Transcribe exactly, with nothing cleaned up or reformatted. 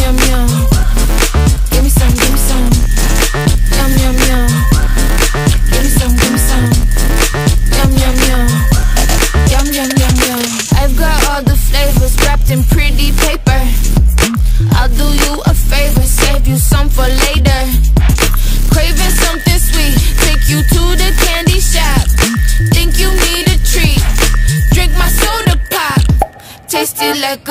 yum yum. Give me some, give me some. Yum yum yum. Give me some, give me some. Yum yum yum. Yum yum yum yum. I've got all the flavors wrapped in pretty paper.